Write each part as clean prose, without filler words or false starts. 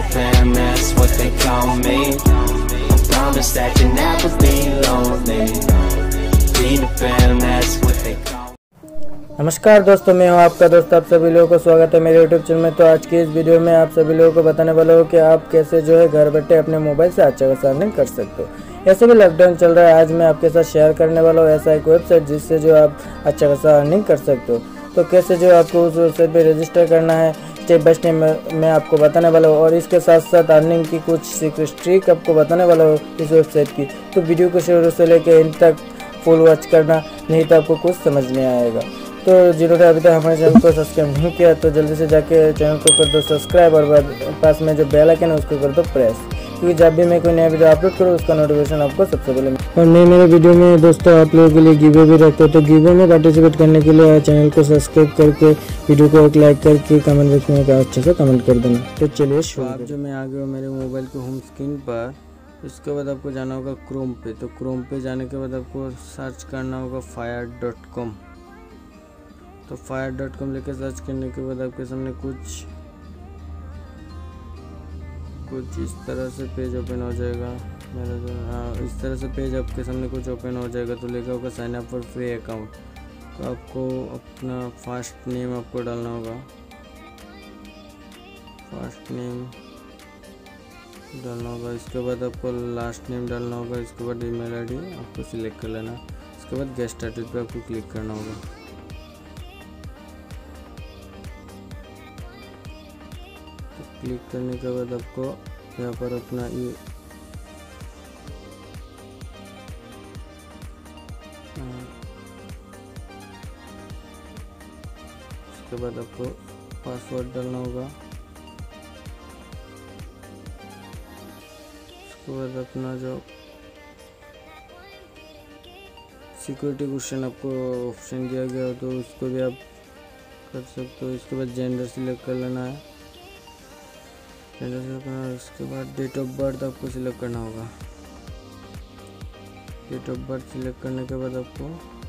fam, that's what they call me. I promise that you'll never be lonely. Be the fam, that's what they call me. नमस्कार दोस्तों, मैं हूं आपका दोस्त। आप सभी लोगों को स्वागत है मेरे यूट्यूब चैनल में। तो आज की इस वीडियो में आप सभी लोगों को बताने वाला हूं कि आप कैसे जो है घर बैठे अपने मोबाइल से अच्छा खासा अर्निंग कर सकते हो। ऐसे भी लॉकडाउन चल रहा है, आज मैं आपके साथ शेयर करने वाला हूं ऐसा एक वेबसाइट जिससे जो आप अच्छा खासा अर्निंग कर सकते हो। तो कैसे जो आपको उस वेबसाइट पर रजिस्टर करना है, स्टेप बाय स्टेप मैं आपको बताने वाला हूँ, और इसके साथ साथ अर्निंग की कुछ सीक्रेट ट्रिक आपको बताने वाला हूँ इस वेबसाइट की। तो वीडियो को शुरू से लेकर एंड तक फुल वॉच करना, नहीं तो आपको कुछ समझ नहीं आएगा। तो जिन्होंने अभी तक हमारे चैनल को सब्सक्राइब नहीं किया तो जल्दी से जाके चैनल को कर दो सब्सक्राइब, और पास में जो बेल आइकन है उसको कर दो प्रेस, क्योंकि जब भी मैं कोई नया वीडियो अपलोड करूँ उसका नोटिफिकेशन आपको सबसे पहले। और मैं मेरे वीडियो में दोस्तों आप लोगों के लिए गिवे भी रखते हो, तो गिवे में पार्टिसिपेट करने के लिए चैनल को सब्सक्राइब करके वीडियो को एक लाइक करके कमेंट बॉक्स में अच्छा सा कमेंट कर देना। तो चलिए शुरू। आप जो मैं आ गया हूँ मेरे मोबाइल के होम स्क्रीन पर, इसके बाद आपको जाना होगा क्रोम पे। तो क्रोम पे जाने के बाद आपको सर्च करना होगा fire.com। तो fire.com लेके सर्च करने के बाद आपके सामने कुछ इस तरह से पेज ओपन हो जाएगा। मेरा जो इस तरह से पेज आपके सामने कुछ ओपन हो जाएगा। तो लिखा होगा sign up for free account. तो आपको अपना फर्स्ट नेम आपको डालना होगा, फर्स्ट नेम डालना होगा। इसके बाद आपको लास्ट नेम डालना होगा। इसके बाद ईमेल आईडी आपको सिलेक्ट कर लेना। इसके बाद गेट स्टार्टेड पे आपको क्लिक करना होगा। तो क्लिक करने के बाद आपको यहाँ पर अपना इसके बाद आपको पासवर्ड डालना होगा। उसके बाद अपना जो सिक्योरिटी क्वेश्चन आपको ऑप्शन दिया गया हो तो उसको भी आप कर सकते हो। इसके बाद जेंडर सिलेक्ट कर लेना है, जेंडर सिलेक्ट करना है। उसके बाद डेट ऑफ बर्थ आपको सिलेक्ट करना होगा। डेट ऑफ बर्थ सिलेक्ट करने के बाद आपको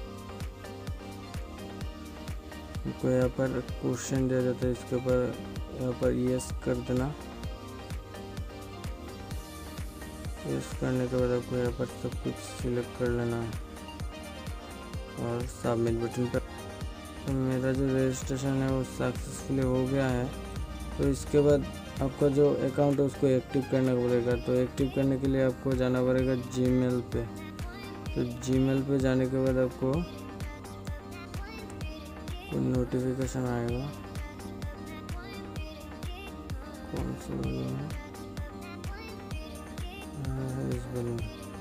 यहाँ पर क्वेश्चन दिया जाता है, इसके ऊपर यहाँ पर यस कर देना। यस करने के बाद आपको यहाँ पर सब कुछ सिलेक्ट कर लेना है और सबमिट बटन पर। तो मेरा जो रजिस्ट्रेशन है वो सक्सेसफुली हो गया है। तो इसके बाद आपका जो अकाउंट है उसको एक्टिव करना पड़ेगा। तो एक्टिव करने के लिए आपको जाना पड़ेगा जीमेल पे। तो जीमेल पे जाने के बाद आपको कोई नोटिफिकेशन आएगा, कौन सा है इस बलून।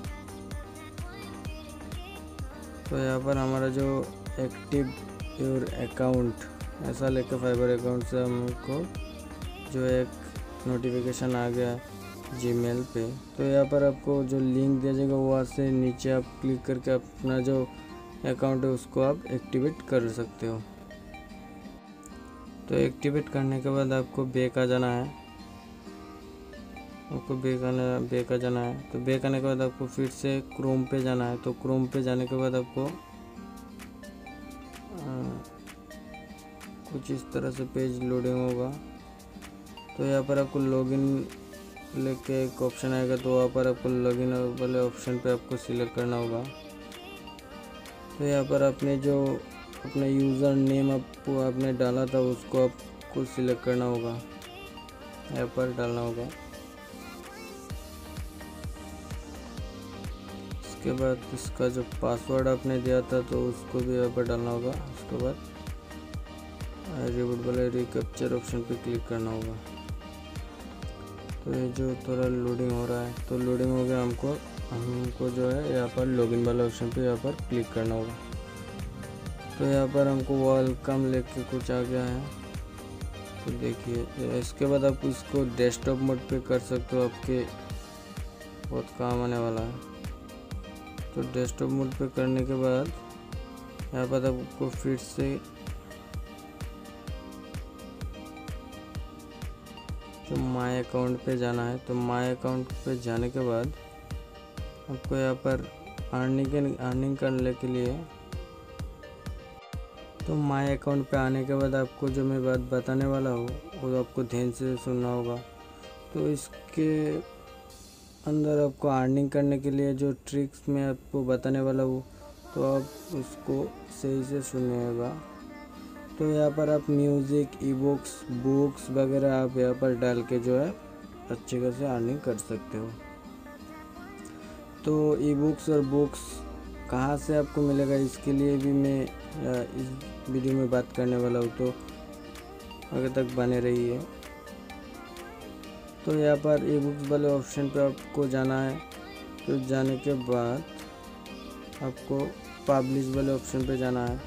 तो यहाँ पर हमारा जो एक्टिव योर अकाउंट ऐसा लेकर फाइबर अकाउंट से हमको जो एक नोटिफिकेशन आ गया जीमेल पे। तो यहाँ पर आपको जो लिंक दिया जाएगा वहाँ से नीचे आप क्लिक करके अपना जो अकाउंट है उसको आप एक्टिवेट कर सकते हो। तो एक्टिवेट करने के बाद आपको बैक आ जाना है, आपको बैक आ जाना है। तो बैक आने के बाद आपको फिर से क्रोम पे जाना है। तो क्रोम पे जाने के बाद आपको कुछ इस तरह से पेज लोडिंग होगा। तो यहाँ पर आपको लॉगिन लेके एक ऑप्शन आएगा, तो वहाँ पर आपको लॉगिन वाले ऑप्शन पे आपको सिलेक्ट करना होगा। तो यहाँ पर आपने जो अपना यूज़र नेम आपने डाला था उसको आपको सिलेक्ट करना होगा, यहाँ पर डालना होगा। इसके बाद इसका जो पासवर्ड आपने दिया था तो उसको भी यहाँ पर डालना होगा। उसके बाद रिबूट वाले रिकैप्चर ऑप्शन पे क्लिक करना होगा। तो ये जो थोड़ा लोडिंग हो रहा है, तो लोडिंग हो गया। हमको जो है यहाँ पर लॉगिन वाले ऑप्शन पे यहाँ पर क्लिक करना होगा। तो यहाँ पर हमको वेलकम लेके कुछ आ गया है। तो देखिए इसके बाद आप इसको डेस्कटॉप मोड पे कर सकते हो, आपके बहुत काम आने वाला है। तो डेस्कटॉप मोड पे करने के बाद यहाँ पर आपको फिर से जो माय अकाउंट पे जाना है। तो माय अकाउंट पे जाने के बाद आपको यहाँ पर अर्निंग करने के लिए, तो माय अकाउंट पे आने के बाद आपको जो मैं बात बताने वाला हूँ वो आपको ध्यान से सुनना होगा। तो इसके अंदर आपको अर्निंग करने के लिए जो ट्रिक्स मैं आपको बताने वाला हूँ, तो आप उसको सही से सुनिएगा। तो यहाँ पर आप म्यूज़िक, ई बुक्स वगैरह आप यहाँ पर डाल के जो है अच्छे खासे अर्निंग कर सकते हो। तो ई बुक्स और बुक्स कहाँ से आपको मिलेगा, इसके लिए भी मैं इस वीडियो में बात करने वाला हूँ, तो आगे तक बने रहिए। तो यहाँ पर ई बुक्स वाले ऑप्शन पे आपको जाना है। तो जाने के बाद आपको पब्लिश वाले ऑप्शन पे जाना है।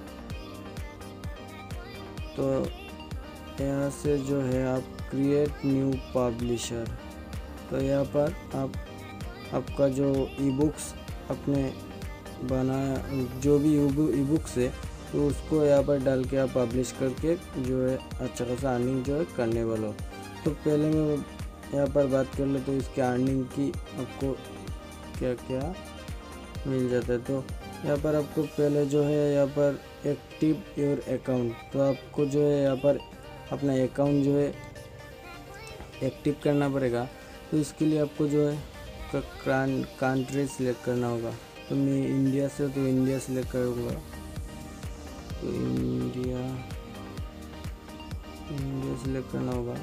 तो यहाँ से जो है आप क्रिएट न्यू पब्लिशर, तो यहाँ पर आपका जो ई बुक्स आपने बनाया, जो भी ई बुक्स है, तो उसको यहाँ पर डाल के आप पब्लिश करके जो है अच्छा खासा अर्निंग जो है करने वाला हो। तो पहले मैं यहाँ पर बात कर ले तो इसके अर्निंग की आपको क्या क्या मिल जाता है। तो यहाँ पर आपको पहले जो है यहाँ पर एक्टिव योर अकाउंट, तो आपको जो है यहाँ पर अपना अकाउंट जो है एक्टिव करना पड़ेगा। तो इसके लिए आपको जो है कंट्री सिलेक्ट करना होगा। तो मैं इंडिया से, तो इंडिया सिलेक्ट करूँगा। तो इंडिया सिलेक्ट करना होगा।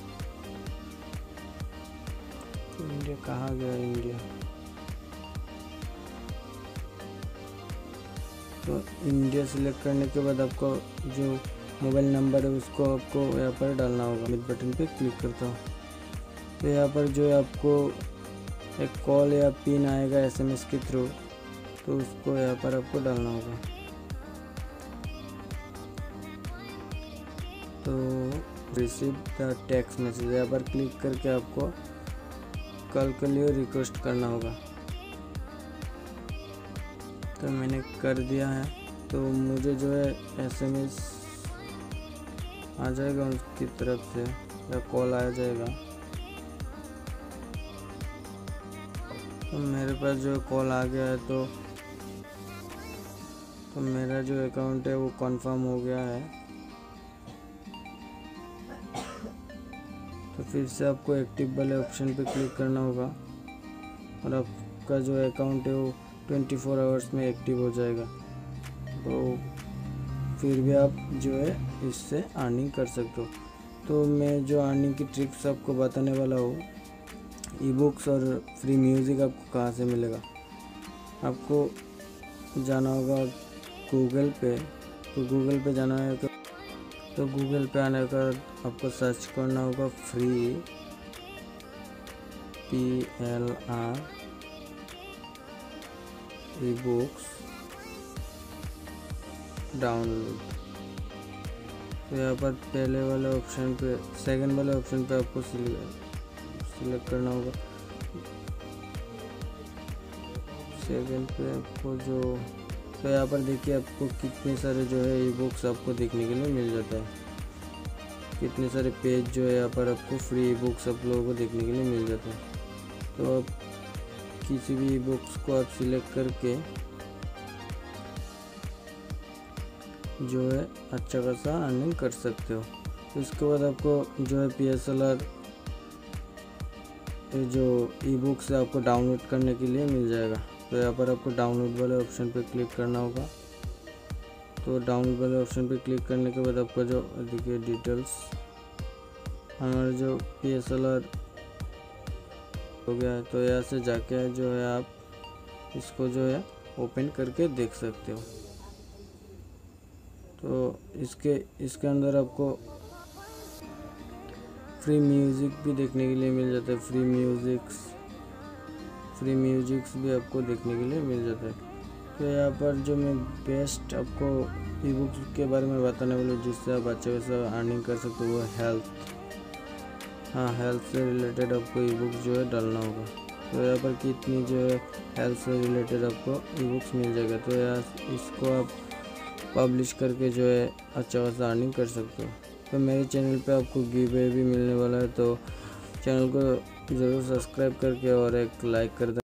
तो इंडिया कहाँ गया, इंडिया। तो इंडिया सिलेक्ट करने के बाद आपको जो मोबाइल नंबर है उसको आपको यहाँ पर डालना होगा। मिड बटन पे क्लिक करता हूँ। तो यहाँ पर जो है आपको एक कॉल या पिन आएगा SMS के थ्रू, तो उसको यहाँ पर आपको डालना होगा। तो रिसीव द टेक्स्ट मैसेज, यहाँ पर क्लिक करके आपको कल के लिए रिक्वेस्ट करना होगा। तो मैंने कर दिया है। तो मुझे जो है SMS आ जाएगा उसकी तरफ से या कॉल आ जाएगा। तो मेरे पास जो कॉल आ गया है, तो मेरा जो अकाउंट है वो कंफर्म हो गया है। तो फिर से आपको एक्टिव वाले ऑप्शन पे क्लिक करना होगा और आपका जो अकाउंट है वो 24 आवर्स में एक्टिव हो जाएगा। तो फिर भी आप जो है इससे अर्निंग कर सकते हो। तो मैं जो अर्निंग की ट्रिक्स आपको बताने वाला हूँ, ई बुक्स और फ्री म्यूज़िक आपको कहाँ से मिलेगा। आपको जाना होगा गूगल पे। तो गूगल पे जाना है, तो गूगल पे आने का आपको सर्च करना होगा free PLR e books download. तो यहाँ पर पहले वाले ऑप्शन पे, सेकंड वाले ऑप्शन पे आपको सिलेक्ट करना होगा। सेकंड पे आपको जो, तो यहाँ पर देखिए आपको कितने सारे जो है ई बुक्स आपको देखने के लिए मिल जाता है। कितने सारे पेज जो है यहाँ पर आपको फ्री ई बुक्स आप लोगों को देखने के लिए मिल जाता है। तो आप किसी भी ई बुक्स को आप सिलेक्ट करके जो है अच्छा खासा अर्निंग कर सकते हो। तो इसके बाद आपको जो है PSLR जो ई बुक्स है आपको डाउनलोड करने के लिए मिल जाएगा। तो यहाँ पर आपको डाउनलोड वाले ऑप्शन पे क्लिक करना होगा। तो डाउनलोड वाले ऑप्शन पे क्लिक करने के बाद आपका जो देखिए डिटेल्स, हमारा जो PSLR हो गया है। तो यहाँ से जाके जो है आप इसको जो है ओपन करके देख सकते हो। तो इसके अंदर आपको फ्री म्यूज़िक भी देखने के लिए मिल जाता है। फ्री म्यूजिक्स भी आपको देखने के लिए मिल जाता है। तो यहाँ पर जो मैं बेस्ट आपको ई बुक्स के बारे में बताने वाला हूँ जिससे आप अच्छे से अर्निंग कर सकते हो, वो हेल्थ। हाँ, हेल्थ से रिलेटेड आपको ई बुक्स जो है डालना होगा। तो यहाँ पर कितनी जो है हेल्थ से रिलेटेड आपको ई बुक्स मिल जाएगा। तो यहाँ इसको आप पब्लिश करके जो है अच्छा खासा अर्निंग कर सकते हो। तो मेरे चैनल पे आपको गिव अवे भी मिलने वाला है, तो चैनल को ज़रूर सब्सक्राइब करके और एक लाइक कर दें।